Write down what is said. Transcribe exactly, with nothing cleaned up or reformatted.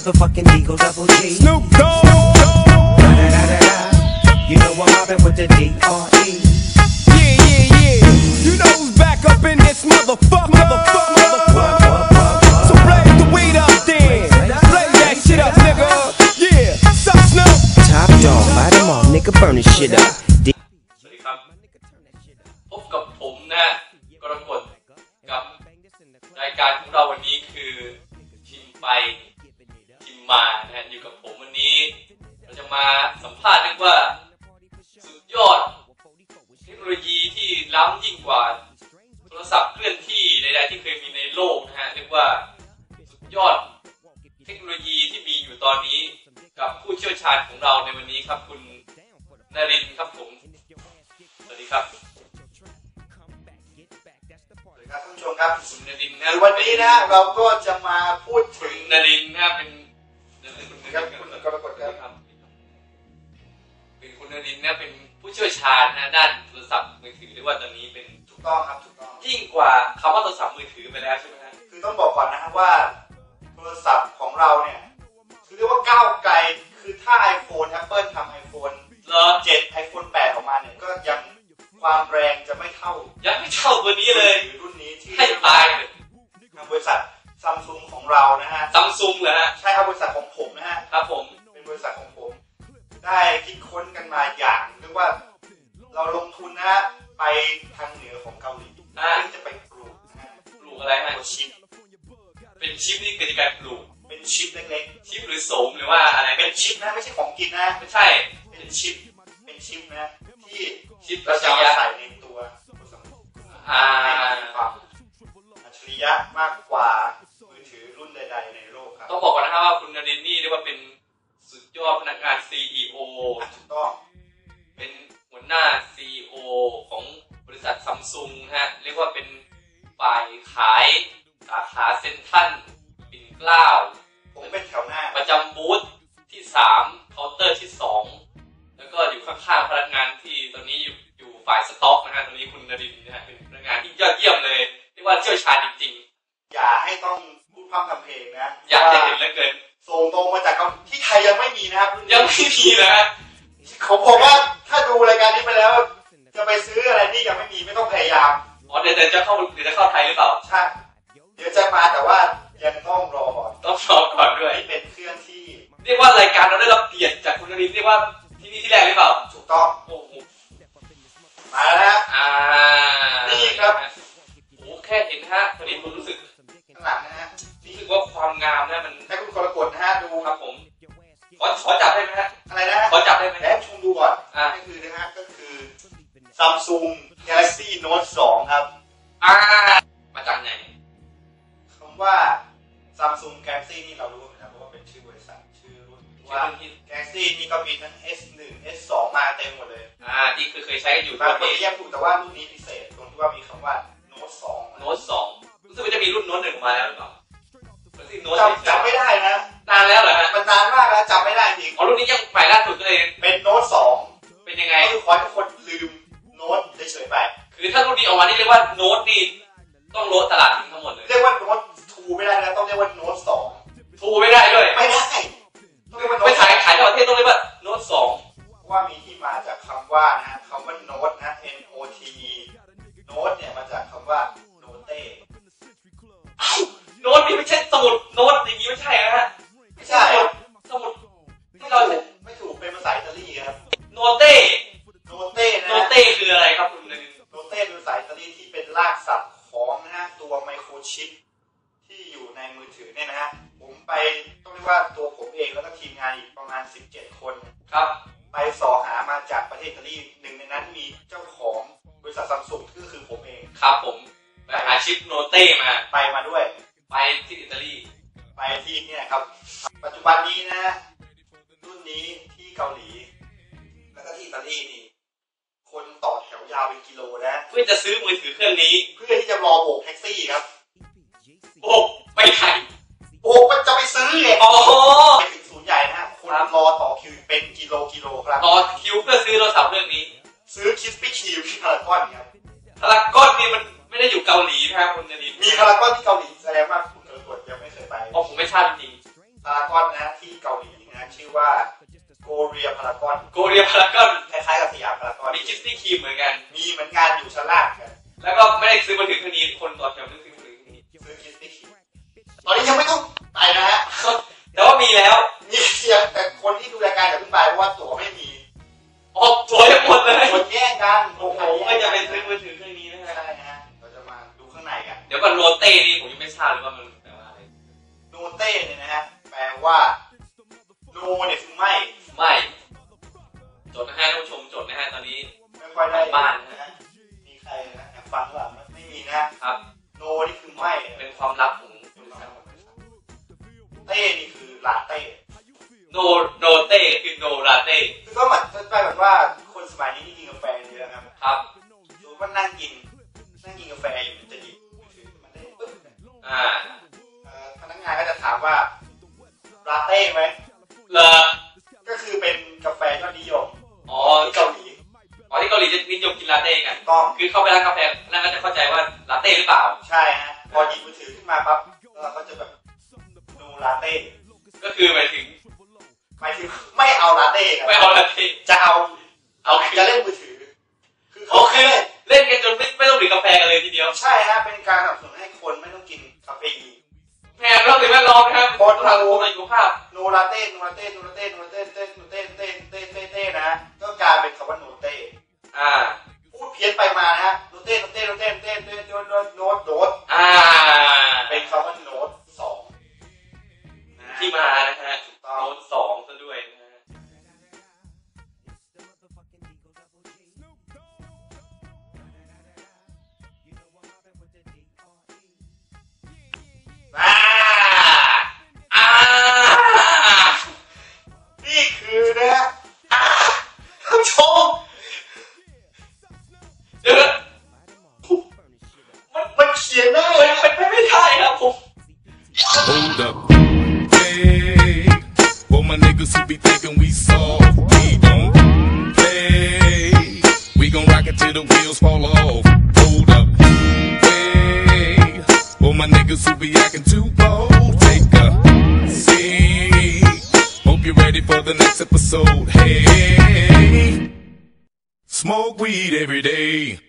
motherfucking Eagle Double G. Snoop Dogg. You know I'm mobbing with the D R E. Yeah, yeah, yeah. You know who's back up in this motherfucker. Motherfucker, motherfucker. So blaze the weed up then. Blaze that shit up, nigga. Yeah. Sup, Snoop? Top dog, light them all, nigga, burn this shit up. สวัสดีครับพบกับผมนะกรกฎกับรายการของเราวันนี้คือชิมไปชิมมานะฮะอยู่กับผมวันนี้เราจะมาสัมภาษณ์เรียกว่าสุดยอดเทคโนโลยีที่ล้ำยิ่งกว่าโทรศัพท์เคลื่อนที่ใดๆที่เคยมีในโลกนะฮะเรียกว่าสุดยอดเทคโนโลยีที่มีอยู่ตอนนี้กับผู้เชี่ยวชาญของเราในวันนี้ครับคุณนรินทร์ครับผมสวัสดีครับสวัสดีครับท่านผู้ชมครับคุณนรินทร์ในวันนี้นะเราก็จะมาพูดถึงนรินทร์นะเป็นครับคุณกรกฎครับเป็นคุณนรินทร์นะเป็นผู้เชี่ยวชาญนะด้านโทรศัพท์มือถือเรียกว่าตอนนี้เป็นถูกต้องครับถูกต้องยิ่งกว่าคำว่าโทรศัพท์มือถือไปแล้วใช่ไหมฮะคือต้องบอกก่อนนะครับว่าโทรศัพท์ของเราเนี่ยคือเรียกว่าก้าวไกลคือถ้า iPhone Apple ทำ iPhone เจ็ด iPhone แปดออกมาเนี่ยก็ยังความแรงจะไม่เท่ายังไม่เท่าตัวนี้เลยรุ่นนี้ที่ให้ตายเลยทางบริษัท Samsung ของเรานะฮะ Samsung เหรอฮะใช่ครับบริษัทของผมนะฮะครับผมเป็นบริษัทของผมได้คิดค้นกันมาอย่างเรียกว่าเราลงทุนนะไปทางเหนือของเกาหลีเพื่อจะไปปลูกนะปลูกอะไรฮะชิปเป็นชิปนี่คือการปลูกเป็นชิปเล็กๆชิปหรือโสมหรือว่าอะไรเป็นชิปนะไม่ใช่ของกินนะไม่ใช่เป็นชิปเป็นชิปนะที่ชิปเราจะใส่ในตัวอ่าความอัจฉริยะมากกว่ามือถือรุ่นใดๆในโลกครับต้องบอกก่อนนะครับว่าคุณนรินทร์นี่เรียกว่าเป็นสุดยอดพนักงาน ซี อี โอถูกต้องเป็นหัวหน้า ซี อี โอ ของบริษัท Samsung นะฮะเรียกว่าเป็นฝ่ายขายสาขาเซ็นทรัลปิ่นเกล้าผมเป็นแถวหน้าประจำบูธที่สามเคาน์เตอร์ที่สองแล้วก็อยู่ข้างๆพนักงานที่ตอนนี้อยู่อยู่ฝ่ายสต็อกนะฮะตรงนี้คุณนรินทร์นะฮะเป็นพนักงานที่ยอดเยี่ยมเลยเรียกว่าเชี่ยวชาญจริงๆอย่าให้ต้องพูดพร่ำทำเพลงนะอยากจะเห็นเหลือเกินส่งตรงมาจากที่ไทยยังไม่มีนะครับยังไม่มีนะฮะเขาบอกว่าถ้าดูรายการนี้ไปแล้วจะไปซื้ออะไรที่ยังไม่มีไม่ต้องพยายามอ๋อเดี๋ยวจะเข้าเดี๋ยวจะเข้าไทยหรือเปล่าใช่เดี๋ยวจะมาแต่ว่ายังต้องรอก่อนต้องรอก่อนด้วยนี่เป็นเครื่องที่เรียกว่ารายการเราได้รับเกียรติจากคุณนรินทร์เรียกว่าที่นี่ที่แรกหรือเปล่าถูกต้องโอ้โหมาแล้วนะอ่านี่ครับโอ้แค่เห็นฮะตอนนี้ผมรู้สึกข้างหลังนะฮะรู้สึกว่าความงามนะมันให้คุณกรกฎนะฮะดูครับผมขอขอจับได้ไหมฮะอะไรนะขอจับได้ไหมแล้วชมดูก่อนอ่านี่คือนะฮะก็คือ Samsung Galaxy Note สองครับอ่ามาจากไหนคำว่า Samsung Galaxy นี่เรารู้นะเพราะว่าเป็นชื่อบริษัทชื่อรุ่นว่า Galaxy นี่ก็มีทั้ง เอส หนึ่ง เอส สอง มาเต็มหมดเลยอ่าที่คือเคยใช้กันอยู่บางคนเรียกถูกแต่ว่ารุ่นนี้พิเศษตรงที่ว่ามีคำว่า Note สอง Note สองรู้สึกว่าจะมีรุ่น Note หนึ่งมาแล้วหรือเปล่าจำจำไม่ได้นะนานแล้วเหรอฮะมันนานมากแล้วจำไม่ได้จริงอ๋อรุ่นนี้ยังใหม่ล่าสุดเลยเป็น Note สองเป็นยังไงคือขอให้ทุกคนลืม Note เฉยๆไปคือถ้ารุ่นนี้ออกมานี่เรียกว่า Note นี่ต้องโลดตลาดทิ้งทั้งหมดเลยเรียกว่า Note ทู ไม่ได้นะต้องเรียกว่า Note สองทูไม่ได้ด้วยไม่ได้ต้องเรียกว่าไปขายขายในประเทศต้องเรียกว่า Note สองว่ามีที่มาจากคำว่านะคำว่า Note นะ N O T E Note เนี่ยมาจากคำว่า Note อ้าวโน้ตนี่ไม่ใช่สมุดโน้ตอย่างนี้ไม่ใช่นะฮะไม่ใช่สมุดที่เราไม่ถูกเป็นภาษาอิตาลีครับโนเต้โนเต้นะโนเต้คืออะไรครับคุณโนเต้เป็นภาษาอิตาลีที่เป็นรากศัพท์ของนะฮะตัวไมโครชิปที่อยู่ในมือถือเนี่ยนะฮะผมไปต้องเรียกว่าตัวผมเองแล้วก็ทีมงานอีกประมาณสิบเจ็ดคนครับไปสอหามาจากประเทศอิตาลีหนึ่งในนั้นมีเจ้าของบริษัทซัมซุงก็คือผมเองครับผมไปหาชิปโนเต้มาไปมาด้วยไปที่อิตาลีไปที่เนี่ยครับปัจจุบันนี้นะรุ่นนี้ที่เกาหลีแล้วก็ที่อิตาลีนี่คนต่อแถวยาวเป็นกิโลนะเพื่อจะซื้อมือถือเครื่องนี้เพื่อที่จะรอโบกแท็กซี่ครับโบกไปไหนโบกมันจะไปซื้อไงอ๋อไปถึงศูนย์ใหญ่นะคนรอต่อคิวเป็นกิโลกิโลครับต่อคิวเพื่อซื้อโทรศัพท์เรื่องนี้ซื้อคิสปี้คิวที่พารากอนครับพารากอนนี่มันไม่ได้อยู่เกาหลีนะครับคุณนรินทร์มีพารากอนที่เกาหลีแสดงว่าคุณกรกฎยังไม่เคยไปอ๋อผมไม่ทราบจริงพารากอนนะที่เกาหลีนะชื่อว่าโกเรียพารากอนโกเรียพารากอนคล้ายๆกับสยามพารากอนมีคิสตี้ครีมเหมือนกันมีเหมือนกันอยู่ชั้นล่างกันแล้วก็ไม่ได้ซื้อมาถึงเท่านี้คนต่อแถวนึกซื้อมาถึงเท่านี้ซื้อคิสตี้ครีมตอนนี้ยังไม่ต้องไปนะฮะแต่ว่ามีแล้วมีเสียงแต่คนที่ดูรายการอย่าเพิ่งไปเพราะว่าตั๋วไม่มีออกตั๋วยังหมดเลยหมดแย่งกันโอ้โหก็จะเป็นซื้อมาถึงเท่านี้นะฮะใช่ฮะเราจะมาดูข้างในกันเดี๋ยวก่อนโรเต้นี่ผมยังไม่ทราบเลยว่ามันแปลว่าอะไรโรเต้เนี่ยนะฮะแปลว่าโนเนี่ยคือไม่ไม่จดนะฮะท่านผู้ชมจดนะฮะตอนนี้ไม่ค่อยได้บ้านนะฮะมีใครนะอยากฟังหรือเปล่าไม่มีนะครับโนนี่คือไม่เป็นความลับของเต้นี่คือลาเต้โนโนเต้คือโนลาเต้คือก็เหมือนแปลแบบว่าคนสมัยนี้ที่กินกาแฟเยอะครับครับดูว่านั่งกินนั่งกินกาแฟอยู่จะหยิบมือถือมันได้ปึ๊บอ่าพนักงานก็จะถามว่าลาเต้ไหมเหรอก็คือเป็นกาแฟยอดนิยมอ๋อที่เกาหลีอ๋อที่เกาหลีจะนิยมกินลาเต้กันก็คือเข้าไปร้านกาแฟนั่นก็จะเข้าใจว่าลาเต้หรือเปล่าใช่ฮะพอหยิบมือถือขึ้นมาปั๊บเราก็จะแบบโนลาเต้ก็คือหมายถึงหมายถึงไม่เอาลาเต้ไม่เอาลาเต้จะเอาเอาจะเล่นมือถือคือโอเคเล่นกันจนไม่ไม่ต้องดื่มกาแฟกันเลยทีเดียวใช่ฮะเป็นการสนับสนุนให้คนไม่ต้องกินคาเฟอีนแหมเราถึงแม่ร้องนะครับพอทำโนในสุขภาพโนลาเต้โนลาเต้โนลาเต้โนลาเต้เต้โนเต้เต้เต้เต้เต้นะก็กลายเป็นคำว่าโนเต้อ่าพูดเพี้ยนไปมานะฮะโนเต้โนเต้โนเต้เต้เต้โนโนโนโนดอ่าเป็นคำว่าโนดสองที่มานะฮะโน้ตสองซะด้วยนะฮะอ่าอ่านี่คือนะอ่าท่านผู้ชมเดี๋ยวมันมันเขียนได้มันเป็นไปไม่ได้ครับผม Hold up, hey, for my niggas who be thinking we soft, we don't play. We gon' rock it till the wheels fall off. Hold up, hey, for my niggas who be acting too bold, take a seat. Hope you're ready for the next episode. Hey, smoke weed every day.